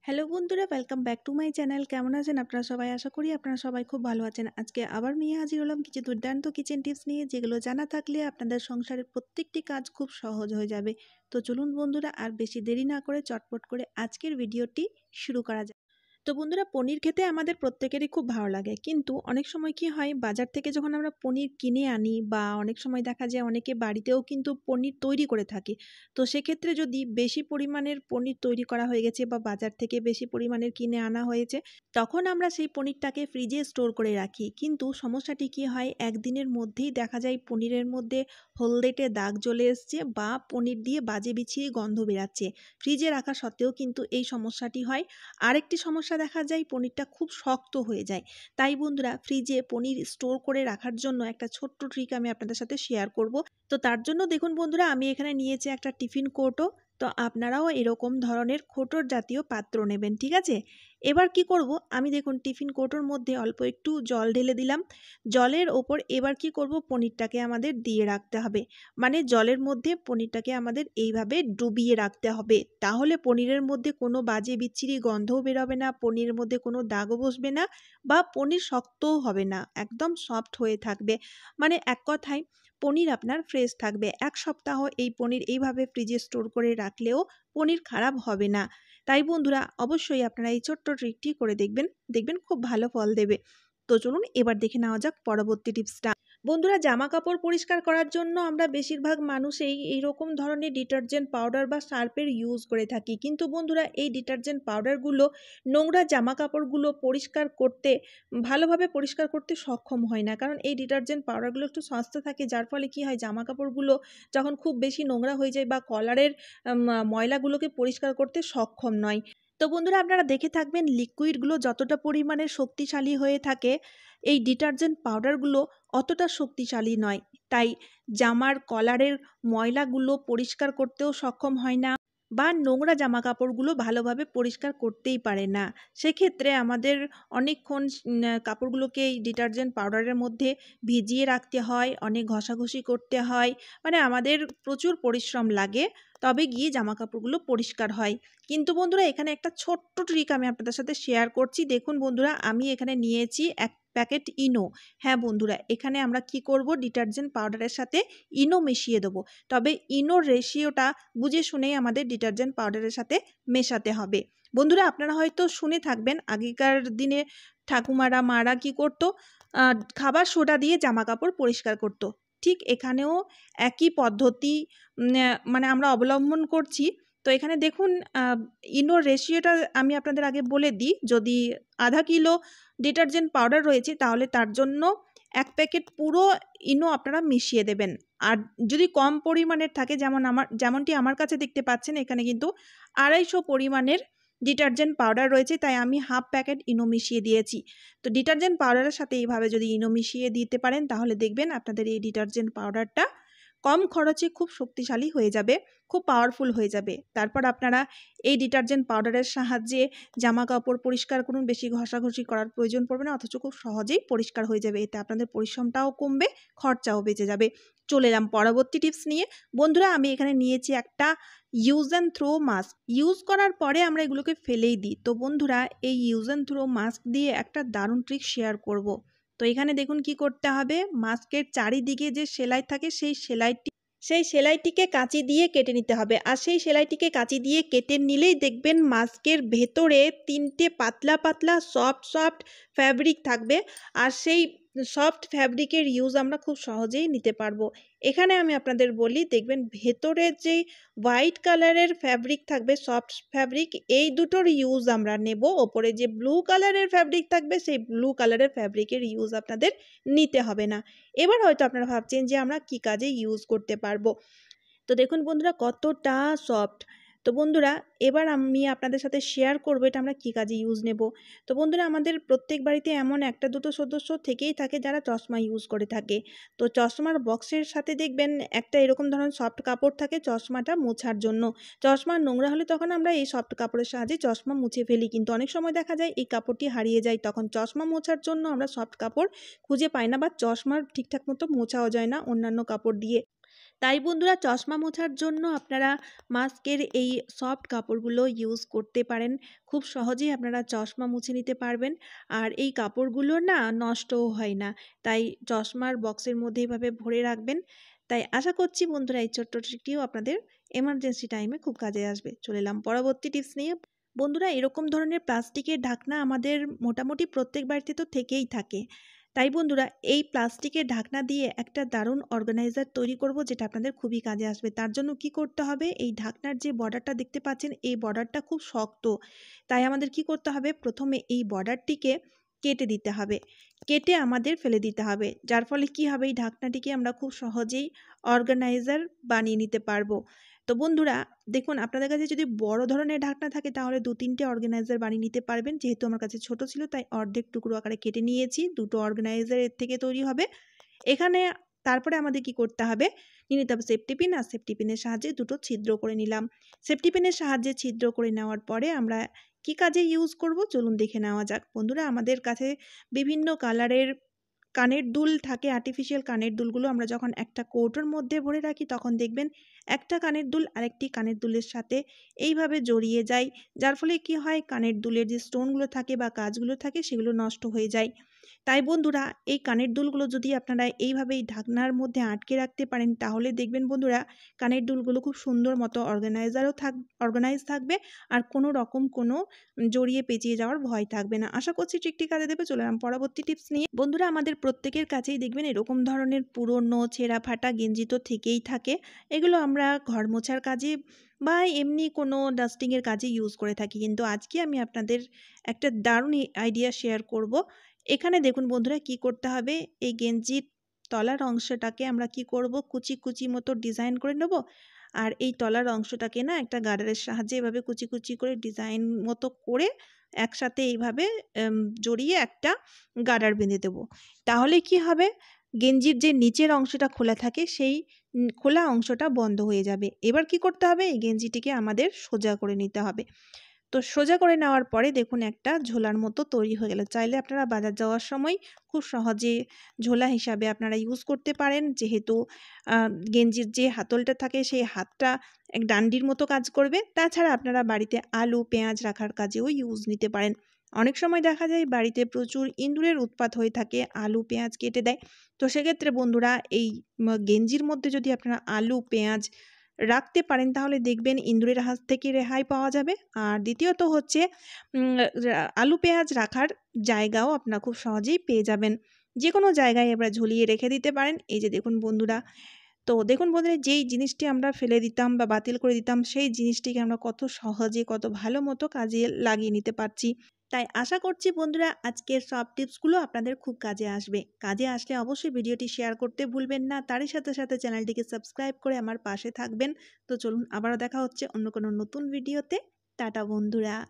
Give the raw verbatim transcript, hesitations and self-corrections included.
Hello বন্ধুরা, welcome back to my channel. কেমন আছেন আপনারা সবাই? আশা করি আপনারা সবাই খুব ভালো আছেন। আজকে আবার নিয়ে হাজির হলাম কিছু দুর্দান্ত কিচেন টিপস নিয়ে, যেগুলো জানা থাকলে আপনাদের সংসারের প্রত্যেকটি কাজ খুব সহজ হয়ে যাবে। তো চলুন বন্ধুরা, আর বেশি দেরি না করে চটপট করে আজকের ভিডিওটি শুরু করা যাক। তো বন্ধুরা, পনির খেতে আমাদের প্রত্যেকেরই খুব ভালো লাগে, কিন্তু অনেক সময় কি হয়, বাজার থেকে যখন আমরা পনির কিনে আনি বা অনেক সময় দেখা যায় অনেকে বাড়িতেও কিন্তু পনির তৈরি করে থাকে। তো সেক্ষেত্রে যদি বেশি পরিমাণের পনির তৈরি করা হয়ে গেছে বা বাজার থেকে বেশি পরিমাণের কিনে আনা হয়েছে, তখন আমরা সেই পনিরটাকে ফ্রিজে স্টোর করে রাখি। কিন্তু সমস্যাটি কি হয়, একদিনের মধ্যেই দেখা যায় পনিরের মধ্যে হলদেটে দাগ চলে এসছে বা পনির দিয়ে বাজে বিছিরি গন্ধ বেরাচ্ছে। ফ্রিজে রাখা সত্ত্বেও কিন্তু এই সমস্যাটি হয়। আরেকটি সমস্যা দেখা যায়, পনিরটা খুব শক্ত হয়ে যায়। তাই বন্ধুরা, ফ্রিজে পনির স্টোর করে রাখার জন্য একটা ছোট্ট ট্রিক আমি আপনাদের সাথে শেয়ার করব। তো তার জন্য দেখুন বন্ধুরা, আমি এখানে নিয়েছি একটা টিফিন কৌটো। তো আপনারাও এরকম ধরনের খোঁটোর জাতীয় পাত্র নেবেন, ঠিক আছে? এবার কি করব, আমি দেখুন টিফিন কৌটোর মধ্যে অল্প একটু জল ঢেলে দিলাম। জলের ওপর এবার কি করব, পনিরটাকে আমাদের দিয়ে রাখতে হবে। মানে জলের মধ্যে পনিরটাকে আমাদের এইভাবে ডুবিয়ে রাখতে হবে। তাহলে পনিরের মধ্যে কোনো বাজে বিচ্ছিরি গন্ধও বেরোবে না, পনিরের মধ্যে কোনো দাগও বসবে না, বা পনির শক্তও হবে না, একদম সফট হয়ে থাকবে। মানে এক কথায় পনির আপনার ফ্রেশ থাকবে। এক সপ্তাহ এই পনির এইভাবে ফ্রিজে স্টোর করে রাখলেও পনির খারাপ হবে না। তাই বন্ধুরা, অবশ্যই আপনারা এই ছোট্ট ট্রিকটি করে দেখবেন, দেখবেন খুব ভালো ফল দেবে। তো চলুন এবার দেখে নেওয়া যাক পরবর্তী টিপসটা। বন্ধুরা, জামা কাপড় পরিষ্কার করার জন্য আমরা বেশিরভাগ মানুষই এইরকম ধরনের ডিটারজেন্ট পাউডার বা সার্ফের ইউজ করে থাকি। কিন্তু বন্ধুরা, এই ডিটারজেন্ট পাউডারগুলো নোংরা জামা কাপড়গুলো পরিষ্কার করতে, ভালোভাবে পরিষ্কার করতে সক্ষম হয় না। কারণ এই ডিটারজেন্ট পাউডারগুলো একটু সস্তা থাকে, যার ফলে কি হয়, জামা কাপড়গুলো যখন খুব বেশি নোংরা হয়ে যায় বা কলারের ময়লাগুলোকে পরিষ্কার করতে সক্ষম নয়। তো বন্ধুরা, আপনারা দেখে থাকবেন লিকুইডগুলো যতটা পরিমাণে শক্তিশালী হয়ে থাকে, এই ডিটারজেন্ট পাউডারগুলো অতটা শক্তিশালী নয়। তাই জামার কলারের ময়লাগুলো পরিষ্কার করতেও সক্ষম হয় না, বা নোংরা জামা কাপড়গুলো ভালোভাবে পরিষ্কার করতেই পারে না। সেক্ষেত্রে আমাদের অনেকক্ষণ কাপড়গুলোকে এই ডিটারজেন্ট পাউডারের মধ্যে ভিজিয়ে রাখতে হয়, অনেক ঘষাঘষি করতে হয়। মানে আমাদের প্রচুর পরিশ্রম লাগে, তবে গিয়ে জামা কাপড়গুলো পরিষ্কার হয়। কিন্তু বন্ধুরা, এখানে একটা ছোট্ট ট্রিক আমি আপনাদের সাথে শেয়ার করছি। দেখুন বন্ধুরা, আমি এখানে নিয়েছি এক প্যাকেট ইনো। হ্যাঁ বন্ধুরা, এখানে আমরা কি করব, ডিটারজেন্ট পাউডারের সাথে ইনো মিশিয়ে দেবো। তবে ইনোর রেশিওটা বুঝে শুনেই আমাদের ডিটারজেন্ট পাউডারের সাথে মেশাতে হবে। বন্ধুরা, আপনারা হয়তো শুনে থাকবেন, আগেকার দিনে ঠাকুমারা, মারা কি করতো, খাবার সোডা দিয়ে জামা কাপড় পরিষ্কার করতো। ঠিক এখানেও একই পদ্ধতি মানে আমরা অবলম্বন করছি। তো এখানে দেখুন, ইনোর রেশিওটা আমি আপনাদের আগে বলে দিই। যদি আধা কিলো ডিটারজেন্ট পাউডার রয়েছে, তাহলে তার জন্য এক প্যাকেট পুরো ইনো আপনারা মিশিয়ে দেবেন। আর যদি কম পরিমাণের থাকে, যেমন আমার যেমনটি আমার কাছে দেখতে পাচ্ছেন, এখানে কিন্তু আড়াইশো পরিমাণের ডিটারজেন্ট পাউডার রয়েছে, তাই আমি হাফ প্যাকেট ইনো মিশিয়ে দিয়েছি। তো ডিটারজেন্ট পাউডারের সাথে এইভাবে যদি ইনো মিশিয়ে দিতে পারেন, তাহলে দেখবেন আপনাদের এই ডিটারজেন্ট পাউডারটা কম খরচে খুব শক্তিশালী হয়ে যাবে, খুব পাওয়ারফুল হয়ে যাবে। তারপর আপনারা এই ডিটারজেন্ট পাউডারের সাহায্যে জামা কাপড় পরিষ্কার করুন, বেশি ঘষাঘষি করার প্রয়োজন পড়বে না, অথচ খুব সহজেই পরিষ্কার হয়ে যাবে। এতে আপনাদের পরিশ্রমটাও কমবে, খরচাও বেঁচে যাবে। চলে এলাম পরবর্তী টিপস নিয়ে। বন্ধুরা, আমি এখানে নিয়েছি একটা use and throw mask. Use করার পরে আমরা এগুলোকে ফেলেই দিই। তো বন্ধুরা, এই ইউজ অ্যান্ড থ্রো মাস্ক দিয়ে একটা দারুণ ট্রিক শেয়ার করব। তো এখানে দেখুন কি করতে হবে, মাস্কের চারিদিকে যে সেলাই থাকে, সেই সেলাইটি সেই সেলাইটিকে কাঁচি দিয়ে কেটে নিতে হবে। আর সেই সেলাইটিকে কাঁচি দিয়ে কেটে নিলেই দেখবেন মাস্কের ভেতরে তিনটে পাতলা পাতলা সফট সফট ফ্যাব্রিক থাকবে। আর সেই সফট ফ্যাব্রিকের ইউজ আমরা খুব সহজেই নিতে পারবো। এখানে আমি আপনাদের বলি, দেখবেন ভেতরে যেই হোয়াইট কালারের ফ্যাব্রিক থাকবে, সফট ফ্যাব্রিক, এই দুটোর ইউজ আমরা নেব। ওপরে যে ব্লু কালারের ফ্যাব্রিক থাকবে, সেই ব্লু কালারের ফ্যাব্রিকের ইউজ আপনাদের নিতে হবে না। এবার হয়তো আপনারা ভাবছেন যে আমরা কি কাজে ইউজ করতে পারবো। তো দেখুন বন্ধুরা, কতটা সফট। তো বন্ধুরা, এবার আমি আপনাদের সাথে শেয়ার করবো এটা আমরা কি কাজে ইউজ নেব। তো বন্ধুরা, আমাদের প্রত্যেক বাড়িতে এমন একটা দুটো সদস্য থেকেই থাকে যারা চশমা ইউজ করে থাকে। তো চশমার বক্সের সাথে দেখবেন একটা এরকম ধরনের সফট কাপড় থাকে চশমাটা মোছার জন্য। চশমা নোংরা হলে তখন আমরা এই সফট কাপড়ের সাহায্যে চশমা মুছে ফেলি, কিন্তু অনেক সময় দেখা যায় এই কাপড়টি হারিয়ে যায়। তখন চশমা মোছার জন্য আমরা সফট কাপড় খুঁজে পাই না, বা চশমার ঠিকঠাক মতো মোছাও যায় না অন্যান্য কাপড় দিয়ে। তাই বন্ধুরা চশমা মোছার জন্য আপনারা মাস্কের এই সফট কাপড়গুলো ইউজ করতে পারেন। খুব সহজেই আপনারা চশমা মুছে নিতে পারবেন। আর এই কাপড়গুলো না নষ্টও হয় না। তাই চশমার বক্সের মধ্যে এভাবে ভরে রাখবেন। তাই আশা করছি বন্ধুরা এই ছোট্ট ট্রিকটিও আপনাদের এমার্জেন্সি টাইমে খুব কাজে আসবে। চলে এলাম পরবর্তী টিপস নিয়ে। বন্ধুরা এরকম ধরনের প্লাস্টিকের ঢাকনা আমাদের মোটামুটি প্রত্যেক বাড়িতে তো থেকেই থাকে। তাই বন্ধুরা এই প্লাস্টিকের ঢাকনা দিয়ে একটা দারুণ অর্গানাইজার তৈরি করব, যেটা আপনাদের খুবই কাজে আসবে। তার জন্য কি করতে হবে, এই ঢাকনার যে বর্ডারটা দেখতে পাচ্ছেন এই বর্ডারটা খুব শক্ত। তাই আমাদের কি করতে হবে, প্রথমে এই বর্ডারটিকে কেটে দিতে হবে, কেটে আমাদের ফেলে দিতে হবে। যার ফলে কি হবে, এই ঢাকনাটিকে আমরা খুব সহজেই অর্গানাইজার বানিয়ে নিতে পারবো। তো বন্ধুরা দেখুন, আপনাদের কাছে যদি বড় ধরনের ঢাকনা থাকে তাহলে দু তিনটে অর্গানাইজার বানিয়ে নিতে পারবেন। যেহেতু আমার কাছে ছোট ছিল তাই অর্ধেক টুকরো আকারে কেটে নিয়েছি। দুটো অর্গানাইজার এর থেকে তৈরি হবে। এখানে তারপরে আমাদের কি করতে হবে, নিয়ে নিতে হবে সেফটি পিন। আর সেফটি পিনের সাহায্যে দুটো ছিদ্র করে নিলাম। সেফটি পিনের সাহায্যে ছিদ্র করে নেওয়ার পরে আমরা কি কাজে ইউজ করব চলুন দেখে নেওয়া যাক। বন্ধুরা আমাদের কাছে বিভিন্ন কালারের কানের দুল থাকে, আর্টিফিশিয়াল কানের দুলগুলো আমরা যখন একটা কৌটোর মধ্যে ভরে রাখি তখন দেখবেন একটা কানের দুল আরেকটি কানের দুলের সাথে এইভাবে জড়িয়ে যায়। যার ফলে কি হয়, কানের দুলের যে স্টোনগুলো থাকে বা কাজগুলো থাকে সেগুলো নষ্ট হয়ে যায়। তাই বন্ধুরা এই কানের দুলগুলো যদি আপনারা এইভাবে এই ঢাকনার মধ্যে আটকে রাখতে পারেন তাহলে দেখবেন বন্ধুরা কানের দুলগুলো খুব সুন্দর মতো অর্গানাইজারও থাক অর্গানাইজ থাকবে, আর কোনো রকম কোনো জড়িয়ে পেঁচিয়ে যাওয়ার ভয় থাকবে না। আশা করছি ট্রিকটি কাজে দেবে। চলে এলাম পরবর্তী টিপস নিয়ে। বন্ধুরা আমাদের প্রত্যেকের কাছেই দেখবেন এরকম ধরনের পুরনো ছেঁড়া ফাটা গেঞ্জি তো থেকেই থাকে। এগুলো আমরা ঘর মোছার কাজে বা এমনি কোনো ডাস্টিংয়ের কাজে ইউজ করে থাকি। কিন্তু আজকে আমি আপনাদের একটা দারুণ আইডিয়া শেয়ার করব। এখানে দেখুন বন্ধুরা কি করতে হবে, এই গেঞ্জির তলার অংশটাকে আমরা কি করব, কুচি কুচি মতো ডিজাইন করে নেব। আর এই তলার অংশটাকে না একটা গার্ডারের সাহায্যে এভাবে কুচি কুচি করে ডিজাইন মতো করে একসাথে এইভাবে জড়িয়ে একটা গার্ডার বেঁধে দেব। তাহলে কি হবে, গেঞ্জির যে নিচের অংশটা খোলা থাকে সেই খোলা অংশটা বন্ধ হয়ে যাবে। এবার কি করতে হবে, এই গেঞ্জিটিকে আমাদের সোজা করে নিতে হবে। তো সোজা করে নেওয়ার পরে দেখুন একটা ঝোলার মতো তৈরি হয়ে গেল। চাইলে আপনারা বাজার যাওয়ার সময় খুব সহজে ঝোলা হিসাবে আপনারা ইউজ করতে পারেন। যেহেতু গেঞ্জির যে হাতলটা থাকে সেই হাতটা এক ডান্ডির মতো কাজ করবে। তাছাড়া আপনারা বাড়িতে আলু পেঁয়াজ রাখার কাজেও ইউজ নিতে পারেন। অনেক সময় দেখা যায় বাড়িতে প্রচুর ইঁদুরের উৎপাত হয়ে থাকে, আলু পেঁয়াজ কেটে দেয়। তো সেক্ষেত্রে বন্ধুরা এই গেঞ্জির মধ্যে যদি আপনারা আলু পেঁয়াজ রাখতে পারেন তাহলে দেখবেন ইঁদুরের হাত থেকে রেহাই পাওয়া যাবে। আর দ্বিতীয়ত হচ্ছে আলু পেঁয়াজ রাখার জায়গাও আপনারা খুব সহজেই পেয়ে যাবেন। যে কোনো জায়গায় আপনারা ঝুলিয়ে রেখে দিতে পারেন। এই যে দেখুন বন্ধুরা, তো দেখুন বন্ধুরা যেই জিনিসটি আমরা ফেলে দিতাম বা বাতিল করে দিতাম সেই জিনিসটিকে আমরা কত সহজে কত ভালো মতো কাজে লাগিয়ে নিতে পারছি। তাই আশা করছি বন্ধুরা আজকের সব টিপসগুলো আপনাদের খুব কাজে আসবে। কাজে আসলে অবশ্যই ভিডিওটি শেয়ার করতে ভুলবেন না। তারই সাথে সাথে চ্যানেলটিকে সাবস্ক্রাইব করে আমার পাশে থাকবেন। তো চলুন আবারও দেখা হচ্ছে অন্য কোনো নতুন ভিডিওতে। টাটা বন্ধুরা।